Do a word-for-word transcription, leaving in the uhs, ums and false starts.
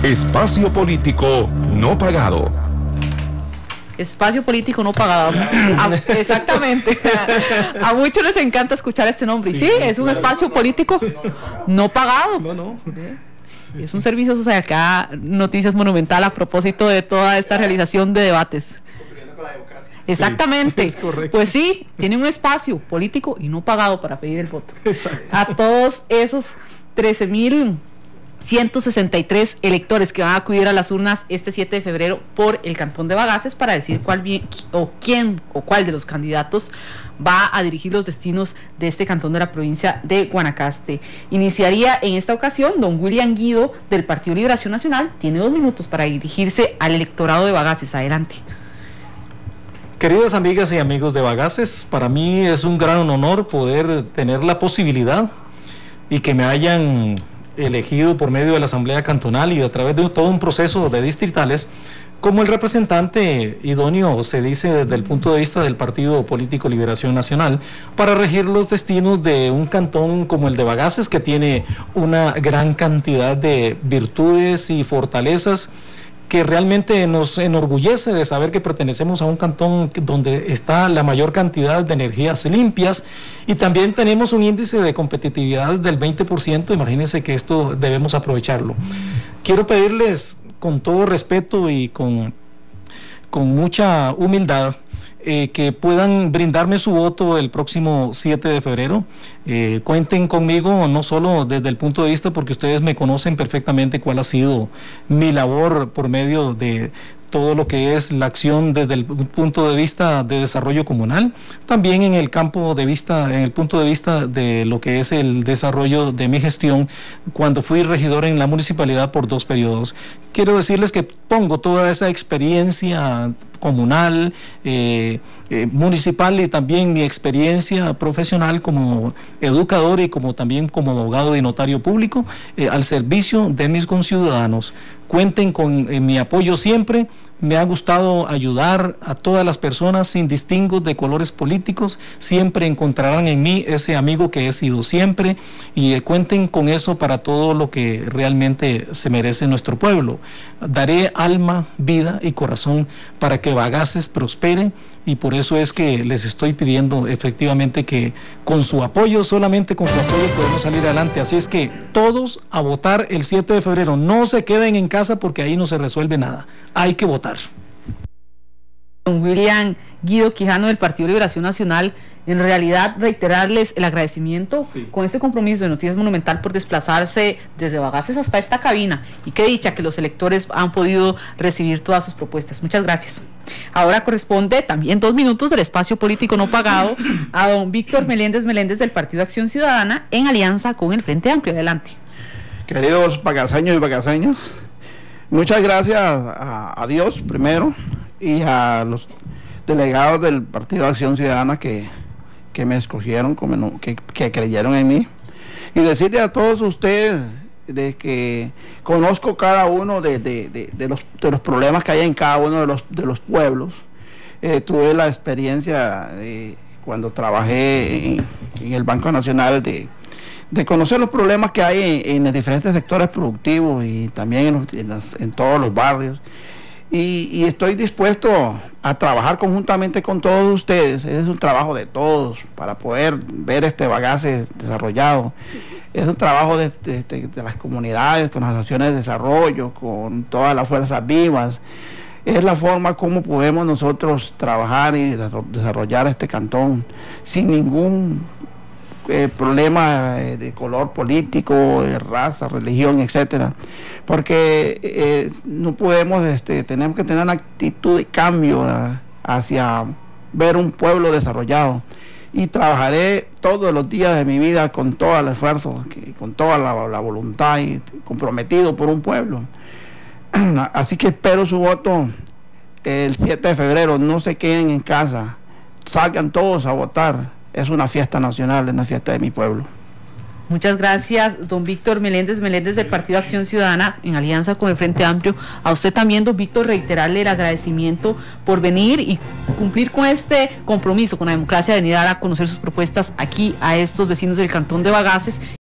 Espacio político no pagado. Espacio político no pagado. A, exactamente. A, a muchos les encanta escuchar este nombre. Sí, y sí, es un espacio político no pagado. No, no. Sí, es un servicio social. Acá Noticias Monumental a propósito de toda esta realización de debates. Exactamente. Sí, pues sí, tiene un espacio político y no pagado para pedir el voto. Exacto. A todos esos trece mil ciento sesenta y tres electores que van a acudir a las urnas este siete de febrero por el Cantón de Bagaces para decir cuál bien, o quién o cuál de los candidatos va a dirigir los destinos de este cantón de la provincia de Guanacaste. Iniciaría en esta ocasión don William Guido del Partido Liberación Nacional. Tiene dos minutos para dirigirse al electorado de Bagaces. Adelante. Queridas amigas y amigos de Bagaces, para mí es un gran honor poder tener la posibilidad y que me hayan elegido por medio de la Asamblea Cantonal y a través de todo un proceso de distritales como el representante idóneo, se dice desde el punto de vista del Partido Político Liberación Nacional, para regir los destinos de un cantón como el de Bagaces, que tiene una gran cantidad de virtudes y fortalezas que realmente nos enorgullece de saber que pertenecemos a un cantón donde está la mayor cantidad de energías limpias, y también tenemos un índice de competitividad del veinte por ciento. Imagínense que esto debemos aprovecharlo. Quiero pedirles con todo respeto y con, con mucha humildad Eh, que puedan brindarme su voto el próximo siete de febrero. Eh, cuenten conmigo no solo desde el punto de vista, porque ustedes me conocen perfectamente cuál ha sido mi labor por medio de todo lo que es la acción desde el punto de vista de desarrollo comunal, también en el campo de vista, en el punto de vista de lo que es el desarrollo de mi gestión cuando fui regidor en la municipalidad por dos periodos. Quiero decirles que pongo toda esa experiencia comunal, eh, eh, municipal, y también mi experiencia profesional como educador y como también como abogado y notario público eh, al servicio de mis conciudadanos. Cuenten con eh, mi apoyo siempre. Me ha gustado ayudar a todas las personas sin distingos de colores políticos. Siempre encontrarán en mí ese amigo que he sido siempre, y eh, cuenten con eso para todo lo que realmente se merece nuestro pueblo. Daré alma, vida y corazón para que Bagaces prospere, y por eso es que les estoy pidiendo efectivamente que con su apoyo, solamente con su apoyo podemos salir adelante. Así es que todos a votar el siete de febrero. No se queden en casa porque ahí no se resuelve nada. Hay que votar. Don William Guido Quijano del Partido Liberación Nacional, en realidad reiterarles el agradecimiento sí. con este compromiso de Noticias Monumental por desplazarse desde Bagaces hasta esta cabina, y qué dicha que los electores han podido recibir todas sus propuestas. Muchas gracias. Ahora corresponde también dos minutos del espacio político no pagado a don Víctor Meléndez Meléndez del Partido Acción Ciudadana en alianza con el Frente Amplio. Adelante. Queridos bagaceños y bagaceñas, muchas gracias a, a Dios primero y a los delegados del Partido Acción Ciudadana que, que me escogieron, que, que creyeron en mí, y decirle a todos ustedes de que conozco cada uno de, de, de, de, los, de los problemas que hay en cada uno de los, de los pueblos. Eh, tuve la experiencia de, cuando trabajé en, en el Banco Nacional de, de conocer los problemas que hay en, en los diferentes sectores productivos y también en, los, en, las, en todos los barrios. Y, y estoy dispuesto a trabajar conjuntamente con todos ustedes. Es un trabajo de todos para poder ver este Bagaces desarrollado. Es un trabajo de, de, de, de las comunidades, con las asociaciones de desarrollo, con todas las fuerzas vivas. Es la forma como podemos nosotros trabajar y desarrollar este cantón sin ningún eh, problema eh, de color político, de raza, religión, etcétera. Porque eh, no podemos, este, tenemos que tener una actitud de cambio eh, hacia ver un pueblo desarrollado. Y trabajaré todos los días de mi vida con todo el esfuerzo, con toda la, la voluntad, y comprometido por un pueblo. Así que espero su voto el siete de febrero. No se queden en casa, salgan todos a votar. Es una fiesta nacional, es una fiesta de mi pueblo. Muchas gracias, don Víctor Meléndez Meléndez del Partido Acción Ciudadana en alianza con el Frente Amplio. A usted también, don Víctor, reiterarle el agradecimiento por venir y cumplir con este compromiso con la democracia, de venir a dar a conocer sus propuestas aquí a estos vecinos del Cantón de Bagaces.